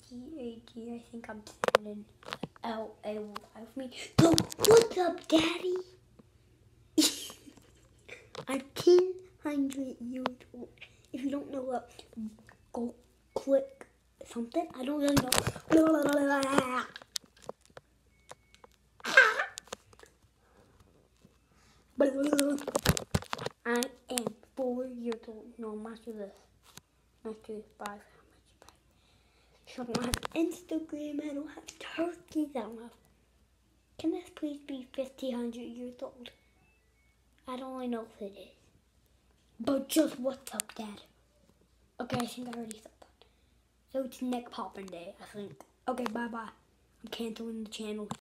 D-A-D, I think I'm sending L-A-Y with me. So, what's up, Daddy? I'm 1,000 years old. If you don't know what, go click something. I don't really know. I am 4 years old. No, master this. Master 5. So I don't have Instagram. I don't have turkeys. I don't have. Can this please be 1,500 years old? I don't really know if it is. But just what's up, Dad? Okay, I think I already said that. So it's Nick Poppin Day, I think. Okay, bye-bye. I'm canceling the channel.